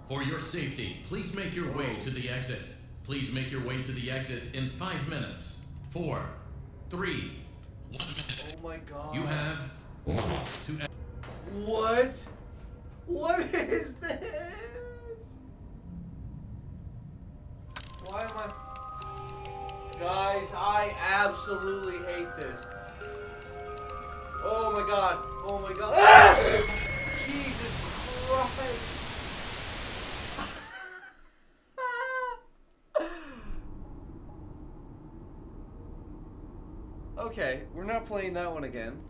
For your safety, please make your way to the exit. Please make your way to the exit in 5 minutes. 4, 3, 1 minute. Oh my god. You have to. What? What is this? Why am I... Guys, I absolutely hate this. Oh my god. Oh my god. Ah! Jesus Christ. Okay, we're not playing that one again.